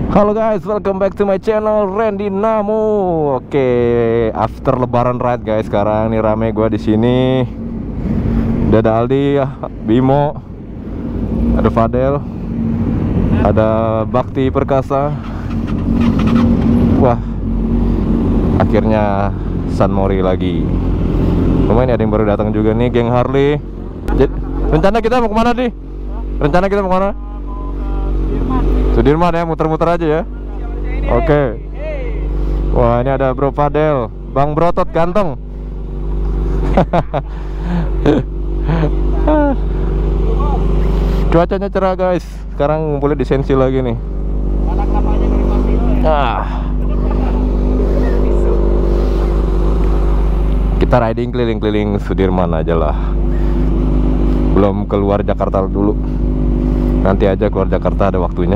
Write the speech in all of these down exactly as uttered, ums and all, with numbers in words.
Halo guys, welcome back to my channel Randy Namo. Oke, after Lebaran ride guys, sekarang nih rame gue di sini. Udah ada Aldi, Bimo, ada Fadel, ada Bakti Perkasa. Wah, akhirnya San Mori lagi. Lumayan ada yang baru datang juga nih, geng Harley. Jadi, rencana kita mau kemana nih? Rencana kita mau kemana? Sudirman ya, muter-muter aja ya. Oke. Okay. Wah, ini ada Bro Fadel, Bang Brotot ganteng. Cuacanya cerah guys. Sekarang ngumpulnya di Sensi lagi nih. Ah. Kita riding keliling-keliling Sudirman aja lah. Belum keluar Jakarta dulu. Nanti aja keluar Jakarta ada waktunya.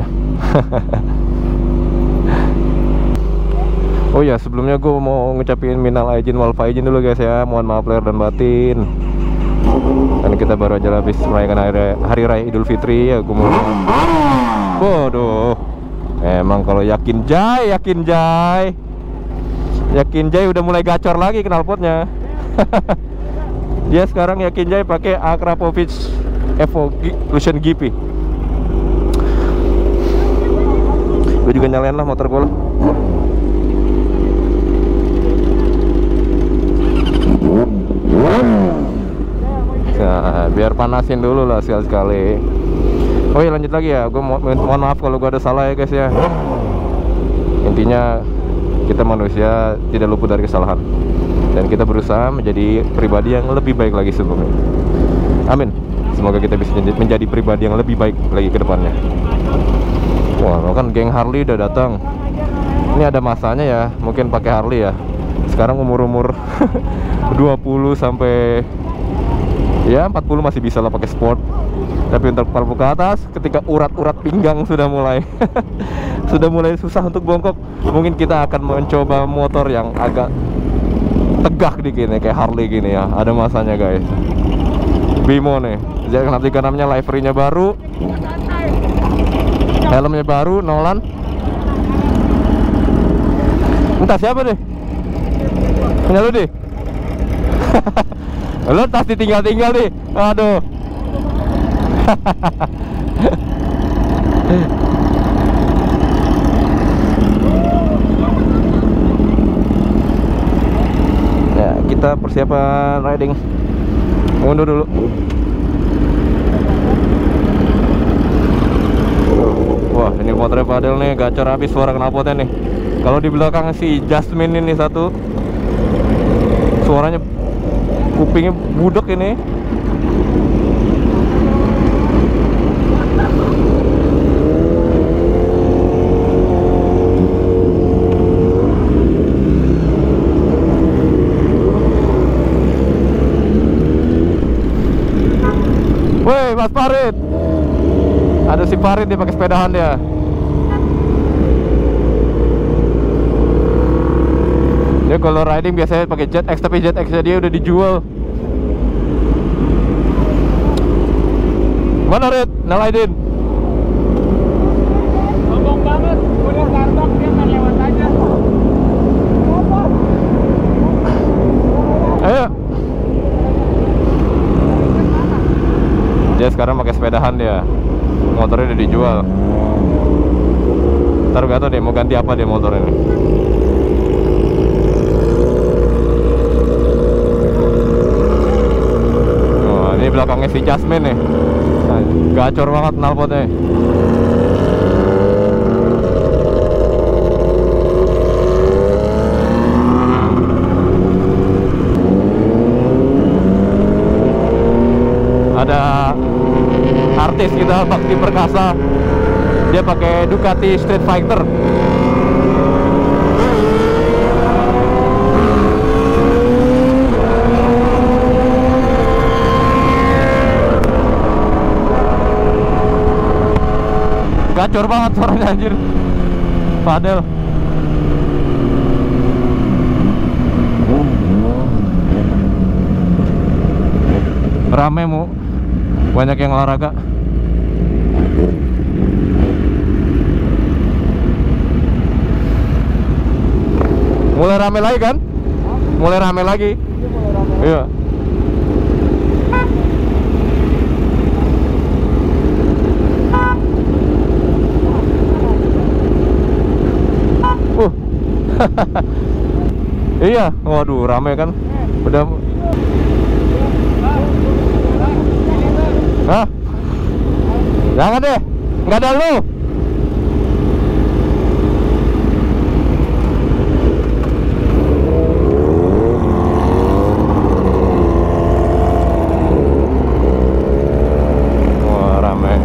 Oh ya, sebelumnya gue mau ngucapin minal aijin wal faizin dulu guys ya. Mohon maaf lahir dan batin. Dan kita baru aja habis merayakan hari, hari raya Idul Fitri ya. Gue mau. Bodoh. Emang kalau yakin jay, yakin jay, yakin jay udah mulai gacor lagi knalpotnya. Dia sekarang yakin jay pakai Akrapovic Evo Fusion G P. Gue juga nyalain lah motor gue lah. Nah, biar panasin dulu lah sekali-sekali. Oh iya, lanjut lagi ya. Gue mo mohon maaf kalau gue ada salah ya guys ya. Intinya kita manusia tidak luput dari kesalahan. Dan kita berusaha menjadi pribadi yang lebih baik lagi sebelumnya. Amin. Semoga kita bisa menjadi pribadi yang lebih baik lagi ke depannya. Wah, kan geng Harley udah datang. Ini ada masanya ya, mungkin pakai Harley ya. Sekarang umur-umur dua puluh sampai ya empat puluh masih bisa lah pakai sport. Tapi untuk empat puluh ke atas, ketika urat-urat pinggang sudah mulai sudah mulai susah untuk bongkok, mungkin kita akan mencoba motor yang agak tegak dikit nih, kayak Harley gini ya. Ada masanya guys. Bimo nih, jangan nanti kanamnya livery-nya baru, helmnya baru, Nolan. Entah siapa deh? Punya lu deh. Lu tas ditinggal-tinggal nih. Aduh. Ya, kita persiapan riding. Mundur dulu. Wah, ini motornya Fadel nih, gacor habis suara knalpotnya nih. Kalau di belakang si Jasmine ini satu, suaranya kupingnya budek ini. Woi, Mas Farid. Ada si Farid dia pakai sepedahan dia. Dia kalau riding biasanya pakai Jet X, tapi Jet X-nya dia udah dijual. Mana Red? Nalaidin. Ngomong banget, udah kartok dia main lewat aja. Ayo. Dia sekarang pakai sepedahan dia. Motornya udah dijual. Ntar gak tau deh mau ganti apa dia motor ini. Oh, ini belakangnya si Jasmine nih. Nah, gacor banget knalpotnya. Ada artis kita Bakti Perkasa, dia pakai Ducati Street Fighter. Gacor banget suaranya anjir. Fadel. Rame mu, banyak yang olahraga. Mulai rame lagi kan? Mulai rame lagi. Iya. Uh. Iya, waduh rame kan? Udah. Hah? Jangan deh, nggak ada lu. Wah, rame.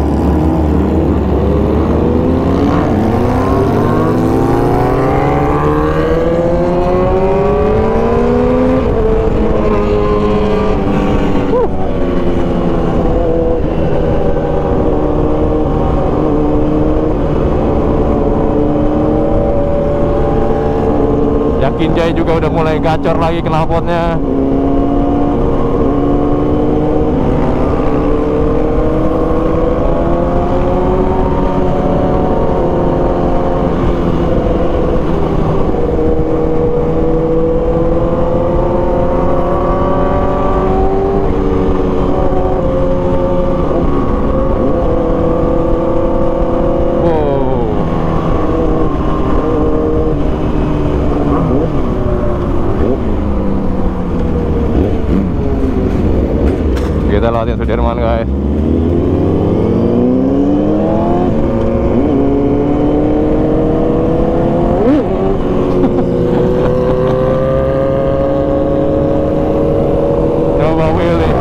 Kinjai juga udah mulai gacor lagi knalpotnya. Kita lewatin Sudirman guys. Coba Willy.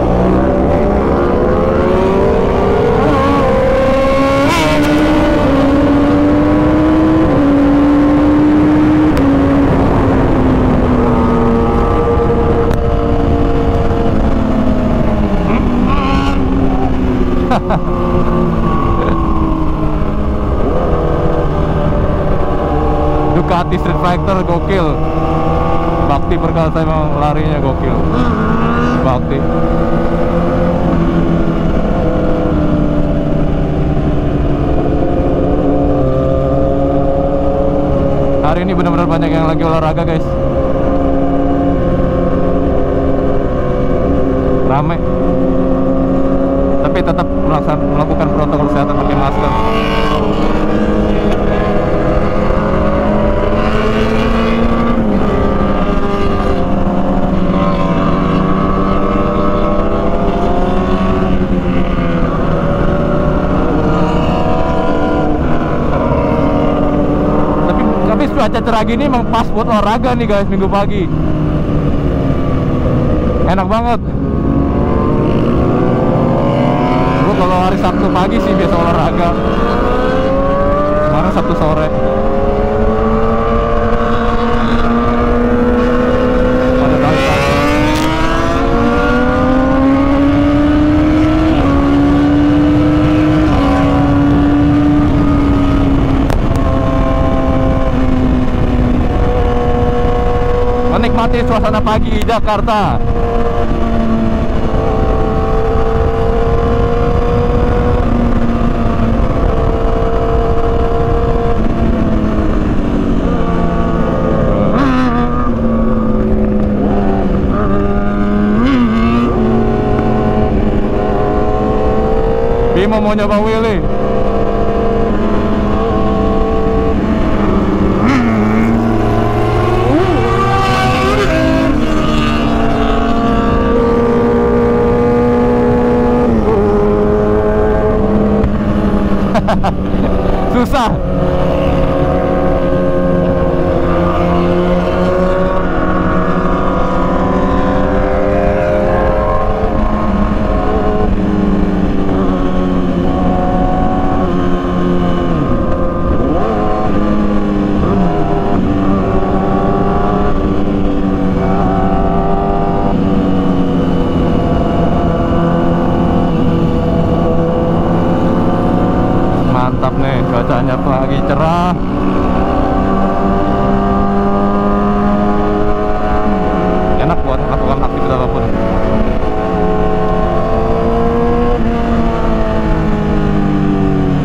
Ducati Street Fighter gokil. Bakti Perkasa emang larinya gokil. Bakti. Hari ini benar-benar banyak yang lagi olahraga guys. Rame. Tapi tetap melakukan protokol kesehatan pakai masker. Tapi tapi cuaca cerah gini emang pas buat olahraga nih guys, minggu pagi. Enak banget. Kalau hari Sabtu pagi sih biasa olahraga. Kemarin Sabtu sore. Pada balik. Menikmati suasana pagi Jakarta. Bimo mau nyoba Willy. Susah. Mantap nih, cuacanya pagi cerah. Enak buat melakukan aktivitas apapun.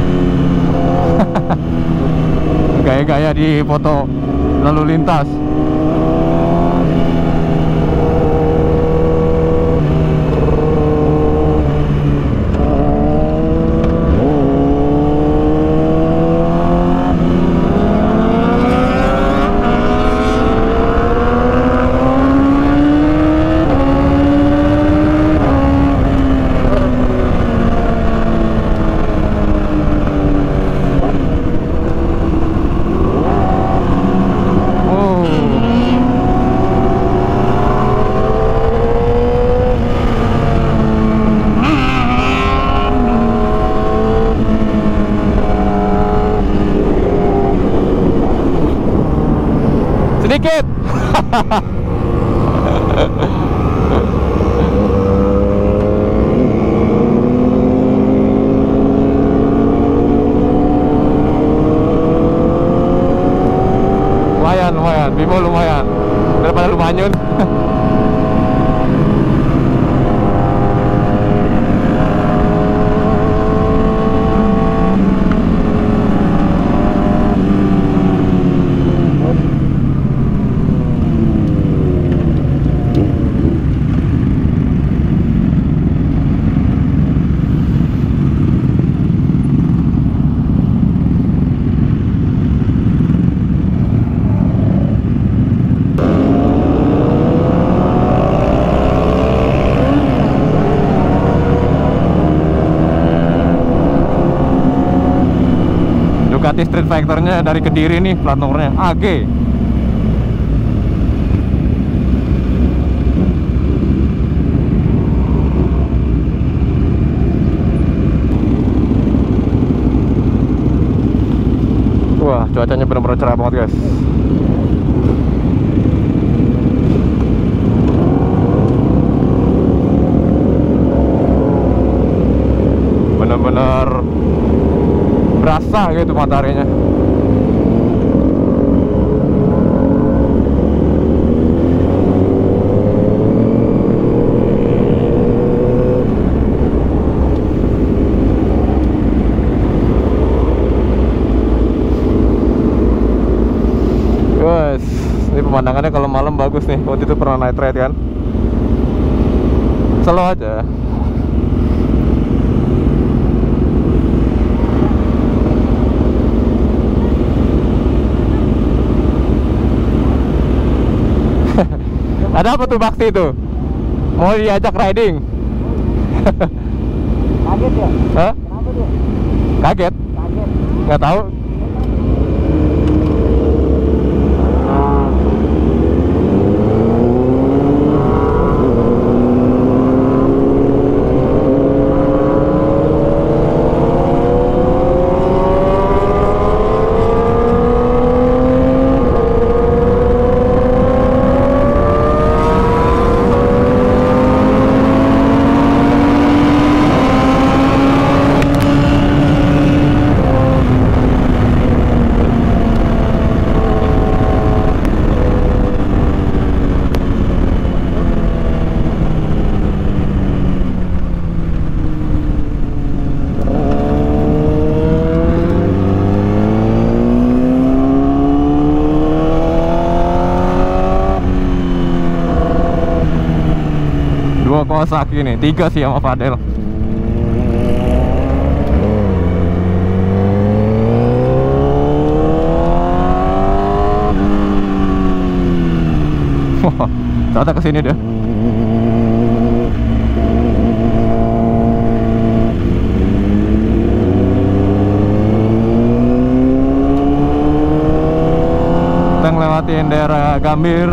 Gaya-gaya di foto lalu lintas. Sedikit. Lumayan, lumayan. Bimo lumayan. Daripada lu manyun. Ducati Street Fighter-nya dari Kediri nih, plat nomornya A G. Wah, cuacanya benar-benar cerah banget, guys. Benar-benar berasa gitu mataharinya. Guys, ini pemandangannya kalau malam bagus nih. Waktu itu pernah night ride kan, slow aja. Ada apa tuh Bakti itu? Mau diajak riding? Kaget ya? Hah? Kenapa dia? Kaget? Kaget. Nggak tahu. Dua Kawasaki nih, tiga sih sama Fadel. Wah, ternyata kesini deh. Kita ngelewatin daerah Gambir.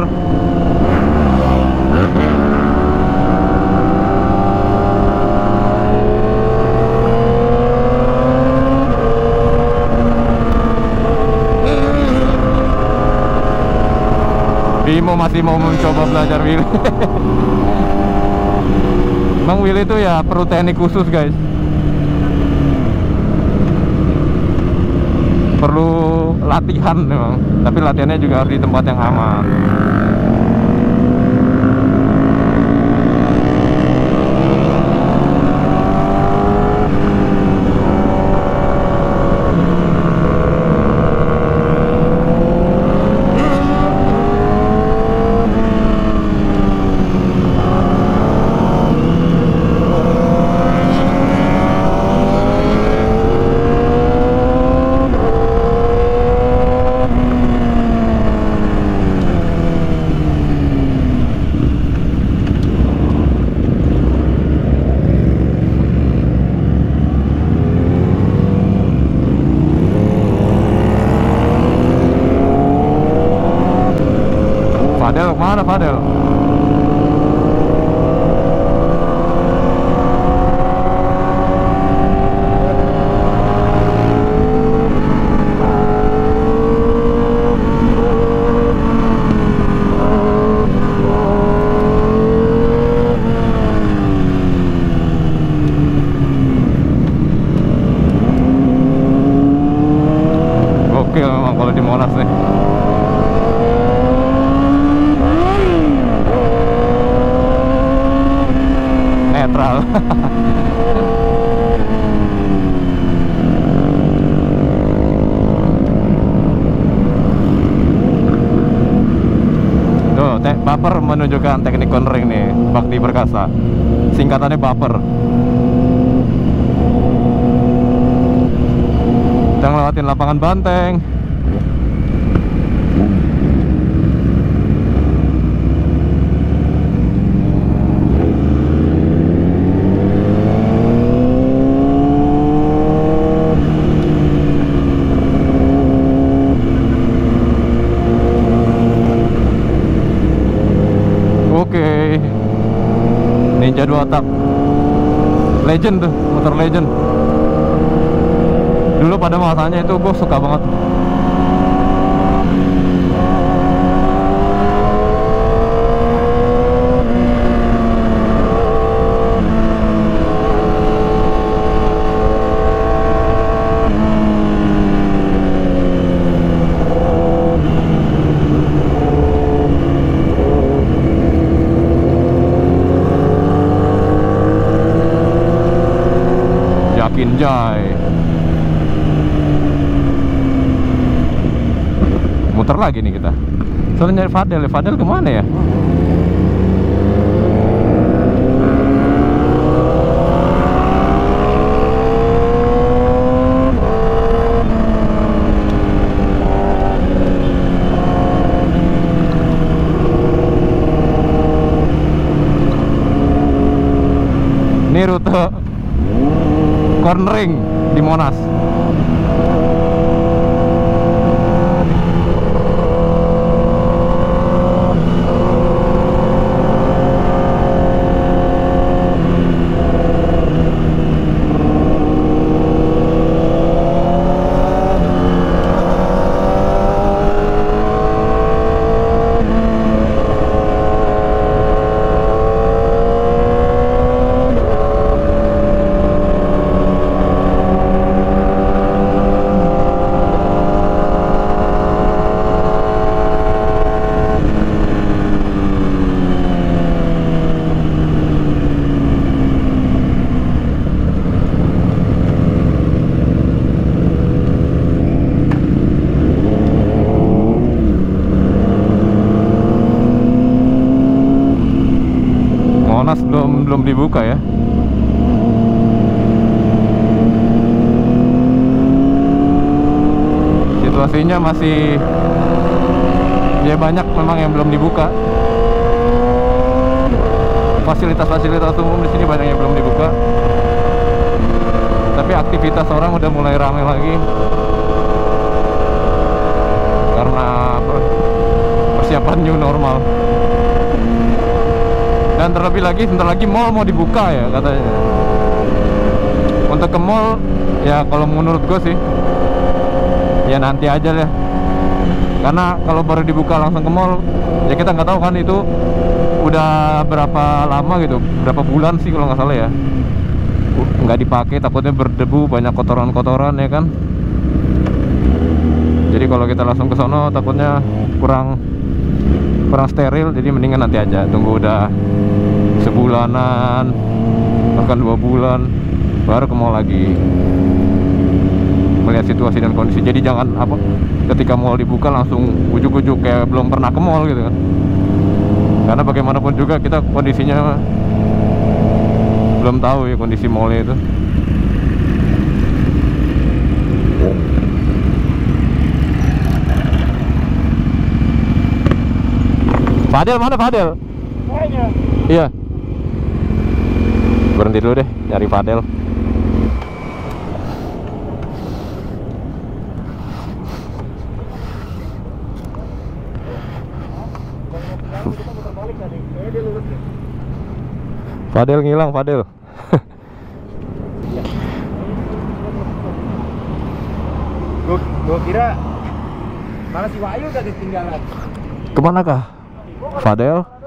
Bimo masih mau mencoba belajar wheel. Emang wheel itu ya perlu teknik khusus, guys. Perlu latihan memang, tapi latihannya juga harus di tempat yang aman. Fadel, mana Fadel? kalau di Monas nih. Netral. Tuh, te Baper menunjukkan teknik cornering nih, Bakti Perkasa. Singkatannya Baper. Kita ngelewatin lapangan banteng. Oke, Ninja dua tak, legend tuh, motor legend. Dulu pada masanya itu gue suka banget. Kinjai. Muter lagi nih kita. Soalnya nyari Fadel, Fadel kemana ya? Ini rute cornering di Monas. Monas belum belum dibuka ya. Situasinya masih ya banyak memang yang belum dibuka. Fasilitas-fasilitas umum di sini banyak yang belum dibuka. Tapi aktivitas orang udah mulai ramai lagi. Karena persiapan new normal. Dan terlebih lagi, sebentar lagi mall mau dibuka ya katanya. Untuk ke mall, ya kalau menurut gue sih, ya nanti aja lah. Karena kalau baru dibuka langsung ke mall, ya kita nggak tahu kan itu udah berapa lama gitu, berapa bulan sih kalau nggak salah ya. Nggak dipakai, takutnya berdebu, banyak kotoran-kotoran ya kan. Jadi kalau kita langsung ke sono, takutnya kurang kurang steril, jadi mendingan nanti aja, tunggu udah sebulanan bahkan dua bulan baru ke mall lagi melihat situasi dan kondisi. Jadi jangan apa ketika mall dibuka langsung ujuk-ujuk kayak belum pernah ke mall gitu kan, karena bagaimanapun juga kita kondisinya belum tahu ya kondisi mallnya itu. Fadel mana Fadel? Kayaknya. Iya. Berhenti dulu deh nyari Fadel. Fadel ngilang Fadel. Gua, gua kira mana si Wahyu udah ketinggalan. Kemana kah Fadel?